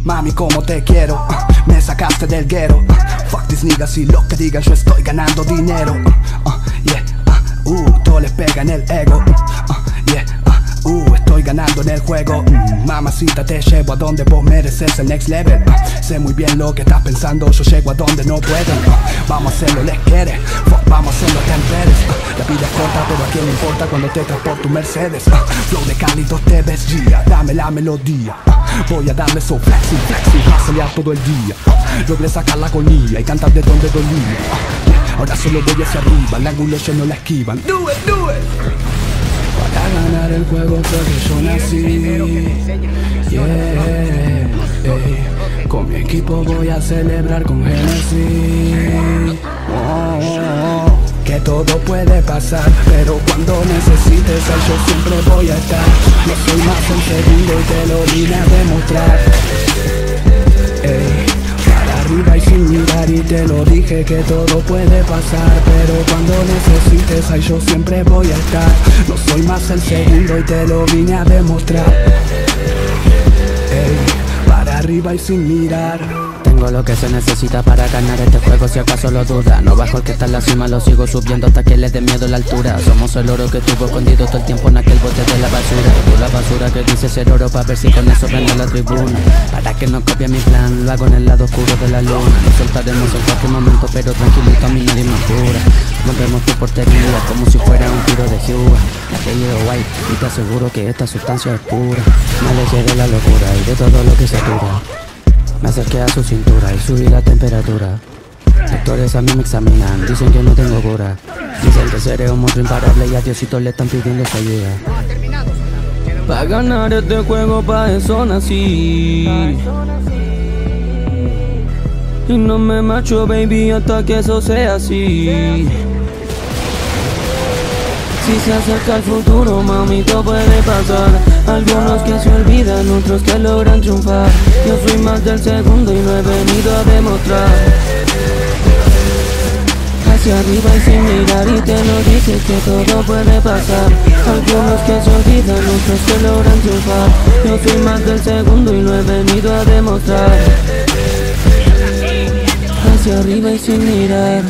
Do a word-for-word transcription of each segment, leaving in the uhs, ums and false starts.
Mami, como te quiero, uh, me sacaste del guero. uh, Fuck these niggas y lo que digan, yo estoy ganando dinero. uh, uh, Yeah, uh, uh, todo le pega en el ego. uh, uh, Yeah, uh, uh, estoy ganando en el juego. mm, Mamacita, te llevo a donde vos mereces el next level. uh, Sé muy bien lo que estás pensando, yo llego a donde no pueden. uh, Vamos a hacerlo, les quiere. Fuck, vamos a hacerlo, te enteres. uh, La vida es corta, pero a quién le importa cuando te traes por tu Mercedes. uh, Flow de cálidos te ves guía, dame la melodía. uh, Voy a darle so flexing, flexing, hustlear todo el día. uh, Logré sacar la agonía y cantar de donde dolía. uh, yeah, Ahora solo voy hacia arriba, el ángulo ellos no la esquivan. Do it, do it. Para ganar el juego fue que yo nací. Yeah, ey. Con mi equipo voy a celebrar con Genesis. Oh, oh, oh. Que todo puede pasar, pero cuando necesites a yo siempre voy a estar. No soy más un segundo y te lo vine a demostrar. Ey, para arriba y sin mirar y te lo dije que todo puede pasar, pero cuando necesites a yo siempre voy a estar. No soy más el segundo y te lo vine a demostrar. Ey, para arriba y sin mirar. Tengo lo que se necesita para ganar este juego, si acaso lo duda. No bajo el que está en la cima, lo sigo subiendo hasta que les dé miedo la altura. Somos el oro que tuvo escondido todo el tiempo en aquel bote de la basura. Tú la basura que dice ser oro pa' ver si con eso vende la tribuna. Para que no copie mi plan, lo hago en el lado oscuro de la luna. Nos soltaremos en cualquier momento, pero tranquilito, a mí nadie me apura. Rompemos tu portería como si fuera un tiro de Cuba. Apellido White, y te aseguro que esta sustancia es pura. Me alejé de la locura y de todo lo que satura. Me acerqué a su cintura y subí la temperatura. Doctores a mí me examinan, dicen que no tengo cura. Dicen que seré un monstruo imparable y a Diosito le están pidiendo su ayuda. Pa' ganar este juego, pa' eso nací. Y no me marcho, baby, hasta que eso sea así. Si se acerca el futuro, mami, todo puede pasar. Algunos que se olvidan, otros que logran triunfar. Yo soy más del segundo y no he venido a demostrar. Hacia arriba y sin mirar y te lo dije que todo puede pasar. Algunos que se olvidan, otros que logran triunfar. Yo soy más del segundo y no he venido a demostrar. Hacia arriba y sin mirar.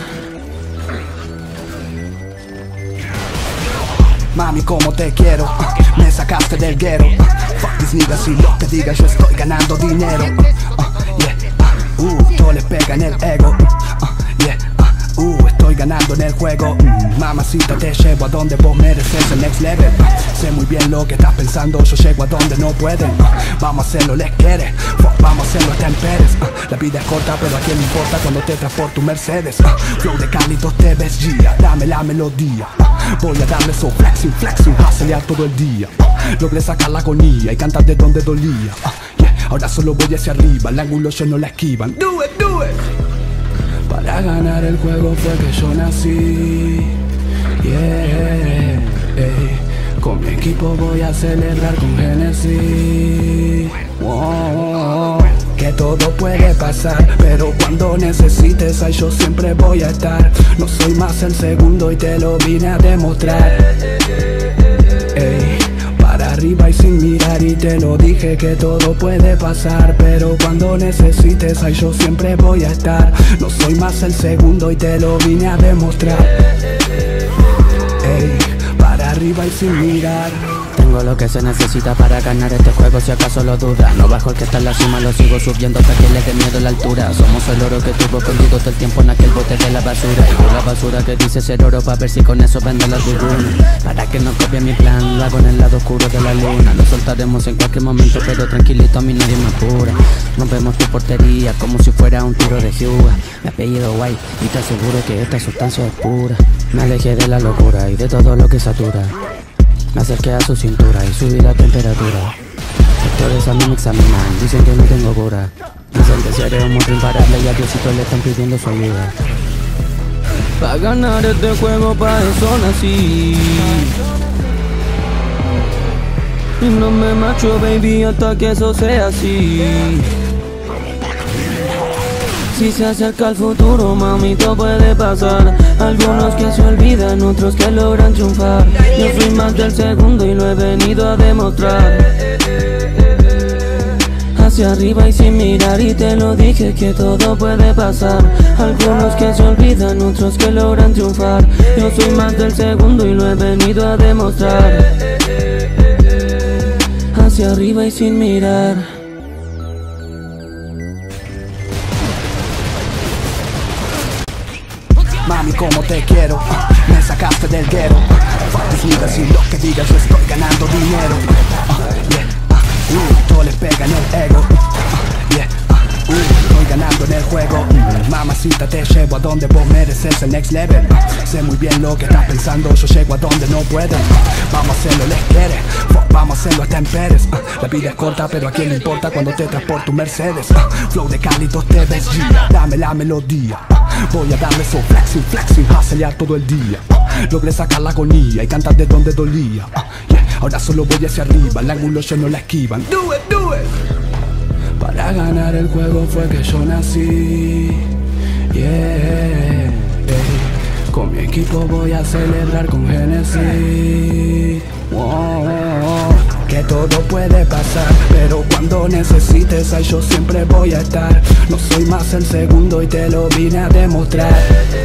Mami, como te quiero, uh, me sacaste del guero. uh, Fuck these niggas y lo que digan, yo estoy ganando dinero. uh, uh, Yeah, uh, uh, todo le pega en el ego. uh, uh, Yeah, uh, uh, estoy ganando en el juego. mm, Mamacita, te llevo a donde vos mereces el next level. uh, Sé muy bien lo que estás pensando, yo llego a donde no pueden. uh, Vamos a hacerlo, les quiere. Fuck, vamos a hacerlo, te enteres. uh, La vida es corta, pero a quién le importa cuando te traes por tu Mercedes. uh, Flow de cálidos te ves guía, dame la melodía. uh, Voy a darle so flexing, flexing, hustlear todo el día. uh, Logré sacar la agonía y cantar de donde dolía. uh, yeah, Ahora solo voy hacia arriba, el ángulo ellos no la esquivan. Do it, do it. Para ganar el juego fue que yo nací. Yeah, ey. Con mi equipo voy a celebrar con Genesis. Oh, que todo puede pasar, pero cuando necesites a yo siempre voy a estar. No soy más el segundo y te lo vine a demostrar. Ey, para arriba y sin mirar y te lo dije que todo puede pasar, pero cuando necesites a yo siempre voy a estar. No soy más el segundo y te lo vine a demostrar. Ey, para arriba y sin mirar. Tengo lo que se necesita para ganar este juego, si acaso lo duda. No bajo el que está en la cima, lo sigo subiendo hasta que le dé miedo la altura. Somos el oro que tuvo escondido todo el tiempo en aquel bote de la basura. Y tú la basura que dice ser oro pa' ver si con eso vende la tribuna. Para que no copie mi plan, lo hago en el lado oscuro de la luna. Lo soltaremos en cualquier momento, pero tranquilito, a mí nadie me apura. Rompemos tu portería como si fuera un tiro de Cuba. Mi apellido White, y te aseguro que esta sustancia es pura. Me alejé de la locura y de todo lo que satura. Me acerqué a su cintura y subí la temperatura. Doctores a mí me examinan, dicen que no tengo cura. Dicen que seré un monstruo imparable y a Diosito le están pidiendo su ayuda. Pa' ganar este juego, pa' eso nací. Y no me marcho, baby, hasta que eso sea así. Si se acerca el futuro, mami, todo puede pasar. Algunos que se olvidan, otros que logran triunfar. Yo soy más del segundo y lo he venido a demostrar. hacia arriba y sin mirar, y te lo dije que todo puede pasar. Algunos que se olvidan, otros que logran triunfar. Yo soy más del segundo y lo he venido a demostrar. Hacia arriba y sin mirar. Mami, como te quiero, uh, me sacaste del guero. uh, Fuck these niggas y lo que digas, yo estoy ganando dinero. uh, Yeah, uh, uh, todo le pega en el ego. uh, Yeah, uh, uh, estoy ganando en el juego. uh, Mamacita, te llevo a donde vos mereces el next level. uh, Sé muy bien lo que estás pensando, yo llego a donde no pueden. uh, Vamos a hacerlo, les quiere. Fuck, vamos a hacerlo hasta en Pérez. uh, La vida es corta, pero a quién le importa cuando te transporto un Mercedes. uh, Flow de Cali, dos T Vs, G, dame la melodía. Voy a darle so flexing, flexing, hustlear todo el día. uh, Logré sacar la agonía y cantar de donde dolía. uh, yeah. Ahora solo voy hacia arriba, el ángulo yo no la esquivan. Do it, do it. Para ganar el juego fue que yo nací. Yeah, yeah. Con mi equipo voy a celebrar con Genesis. Wow. Que todo puede pasar, pero cuando necesites, ahí yo siempre voy a estar. No soy más el segundo y te lo vine a demostrar.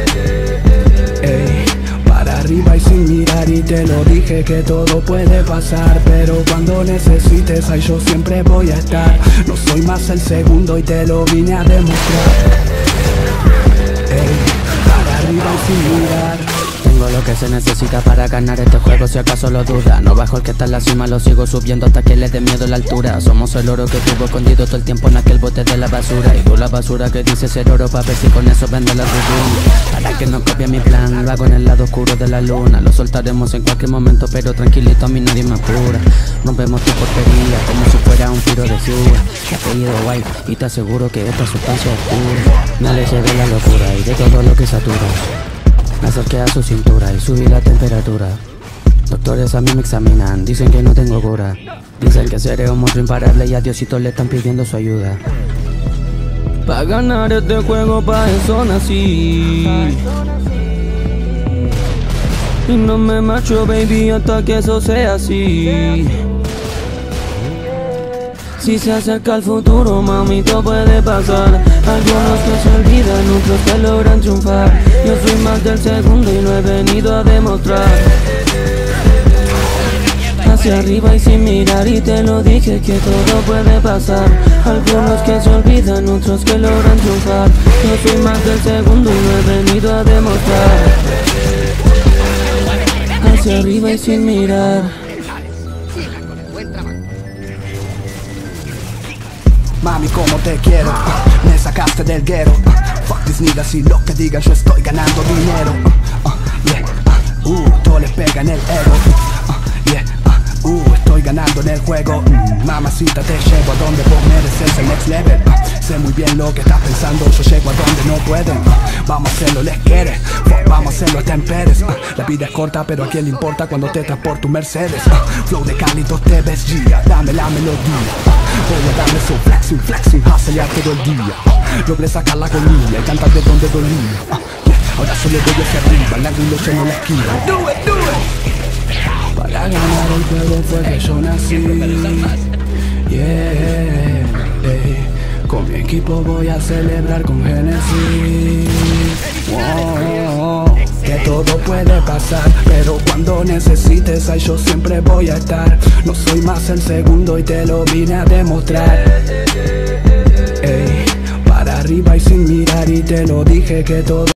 Ey, para arriba y sin mirar, y te lo dije que todo puede pasar, pero cuando necesites, ahí yo siempre voy a estar. No soy más el segundo y te lo vine a demostrar. Ey, para arriba y sin mirar. Tengo lo que se necesita para ganar este juego, si acaso lo duda. No bajo el que está en la cima, lo sigo subiendo hasta que le dé miedo la altura. Somos el oro que tuvo escondido todo el tiempo en aquel bote de la basura. Y tú la basura que dice ser oro, pa' ver si con eso vende la rutina. Para que no copie mi plan, lo hago en el lado oscuro de la luna. Lo soltaremos en cualquier momento, pero tranquilito, a mí nadie me apura. Rompemos tu porquería como si fuera un tiro de lluvia. Apellido guay, y te aseguro que esta sustancia es pura. Me alejé de la locura y de todo lo que satura. Me acerqué a su cintura y subí la temperatura. Doctores a mí me examinan, dicen que no tengo cura. Dicen que seré un monstruo imparable y a Diosito le están pidiendo su ayuda. Pa' ganar este juego, pa' eso nací. Y no me marcho, baby, hasta que eso sea así. Si se acerca el futuro, mami, todo puede pasar. Algunos que se olvidan, otros que logran triunfar. Yo soy más del segundo y lo he venido a demostrar. Hacia arriba y sin mirar, y te lo dije que todo puede pasar. Algunos que se olvidan, otros que logran triunfar. Yo soy más del segundo y lo he venido a demostrar. Hacia arriba y sin mirar. Mami, como te quiero, uh, me sacaste del guero. uh, Fuck these niggas y lo que digan, yo estoy ganando dinero. uh, uh, Yeah, uh, uh, todo le pega en el ego. uh, Yeah, uh, uh, estoy ganando en el juego. mm, Mamacita, te llevo a donde vos mereces el next level. uh, Sé muy bien lo que estás pensando, yo llego a donde no pueden. uh, Vamos a hacerlo, les quiere. Fuck, vamos a hacerlo hasta en Pérez. uh, La vida es corta, pero a quién le importa cuando te transporto un Mercedes. uh, Flow de Cali, dos T Vs, G, dame la melodía. Voy a darle so flexing, flexing, hustlear todo el día. uh, Logré sacar la agonía y cantar de donde dolía. uh, yeah. Ahora solo voy hacia arriba, el ángulo yo no la esquiva. Do it, do it. Para ganar el juego fue que yo nací. Yeah, hey. Con mi equipo voy a celebrar con Genesis. Wow. Que todo puede pasar, pero cuando necesites, ahí yo siempre voy a estar. No soy más el segundo y te lo vine a demostrar. Ey, para arriba y sin mirar, y te lo dije que todo